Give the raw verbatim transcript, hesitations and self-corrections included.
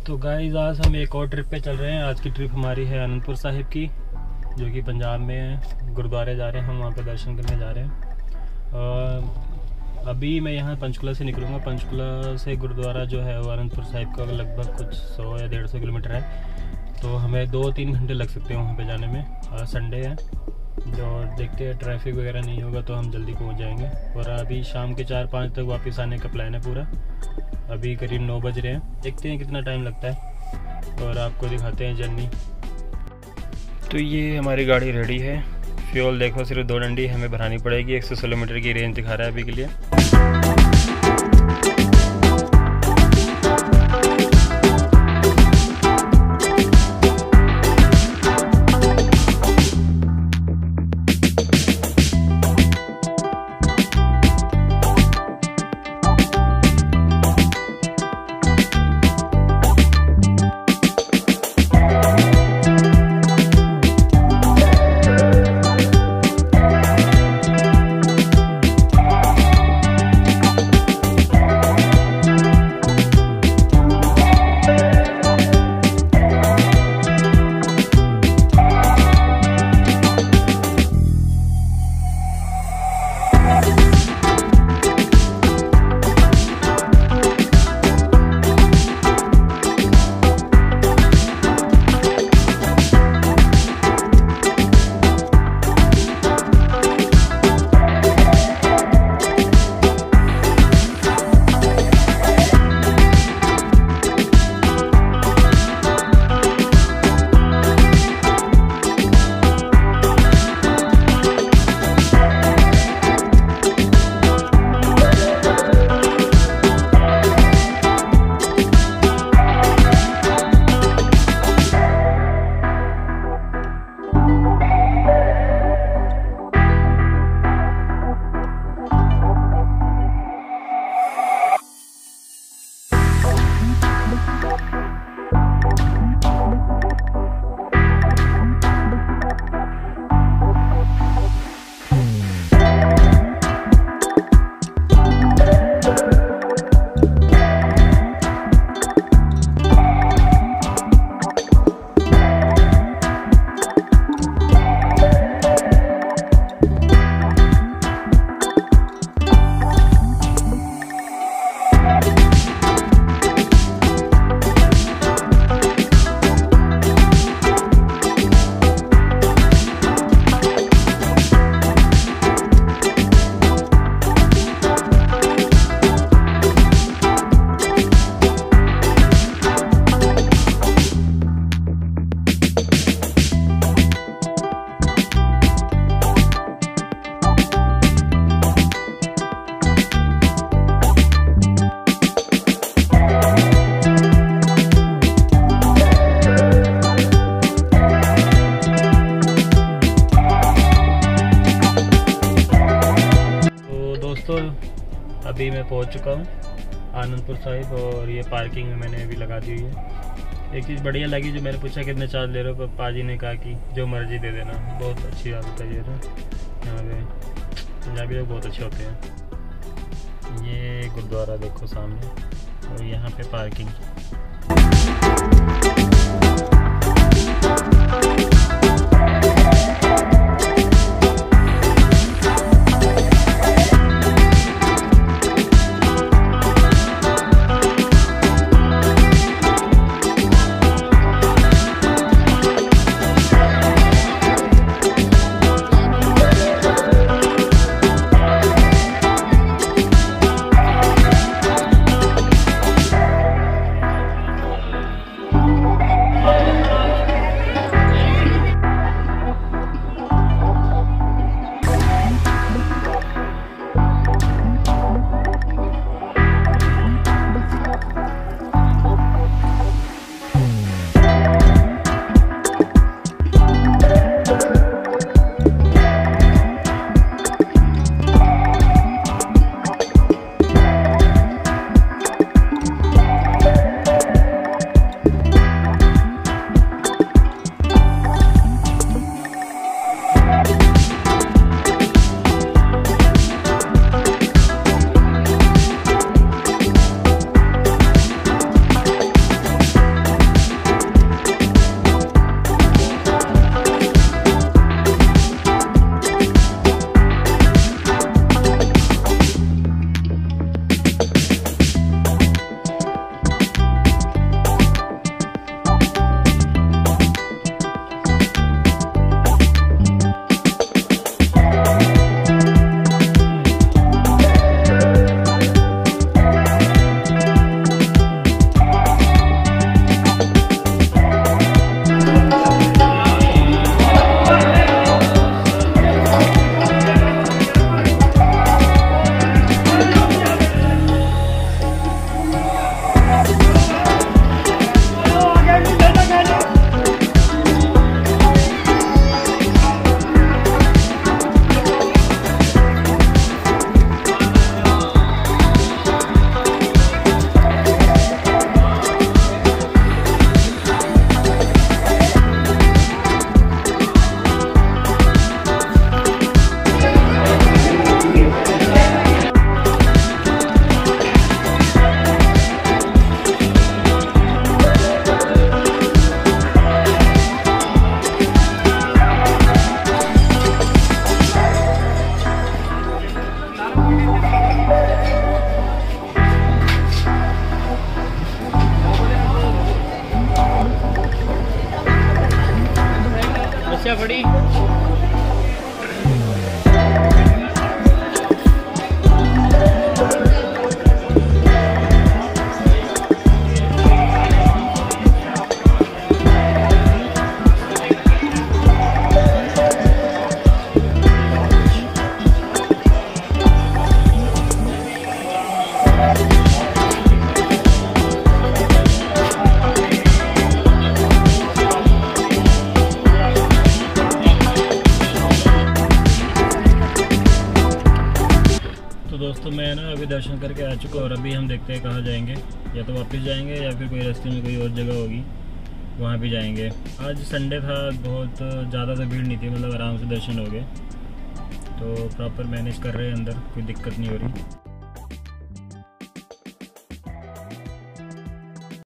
तो गाइस आज हम एक और ट्रिप पे चल रहे हैं। आज की ट्रिप हमारी है आनंदपुर साहिब की, जो कि पंजाब में है। गुरुद्वारे जा रहे हैं हम, वहाँ पे दर्शन करने जा रहे हैं। आ, अभी मैं यहाँ पंचकुला से निकलूँगा। पंचकुला से गुरुद्वारा जो है वो आनंदपुर साहिब का लगभग कुछ सौ या डेढ़ सौ किलोमीटर है, तो हमें दो तीन घंटे लग सकते हैं वहाँ पे जाने में। आ, संडे है, जो देखते हैं ट्रैफिक वगैरह नहीं होगा तो हम जल्दी पहुँच जाएंगे। और अभी शाम के चार पाँच तक वापस आने का प्लान है पूरा। अभी करीब नौ बज रहे हैं, देखते हैं कितना टाइम लगता है और आपको दिखाते हैं जर्नी। तो ये हमारी गाड़ी रेडी है। फ्यूल देखो, सिर्फ दो डंडी हमें भरानी पड़ेगी। एक सौ किलोमीटर की रेंज दिखा रहा है अभी के लिए। अभी मैं पहुंच चुका हूं आनंदपुर साहिब और ये पार्किंग में मैंने अभी लगा दी हुई है। एक चीज़ बढ़िया लगी, जो मैंने पूछा कितने चार्ज ले रहे हो, पाजी ने कहा कि जो मर्जी दे देना। बहुत अच्छी बात है ये तो। यहाँ पे पंजाबी लोग बहुत अच्छे होते हैं। ये गुरुद्वारा देखो सामने, और यहाँ पे पार्किंग। रिक्शा फड़ी। दोस्तों मैं ना अभी दर्शन करके आ चुका हूँ और अभी हम देखते हैं कहाँ जाएंगे, या तो वापस जाएंगे या फिर कोई रास्ते में कोई और जगह होगी वहाँ भी जाएंगे। आज संडे था, बहुत ज़्यादा तो भीड़ नहीं थी, मतलब आराम से दर्शन हो गए, तो प्रॉपर मैनेज कर रहे हैं, अंदर कोई दिक्कत नहीं हो रही।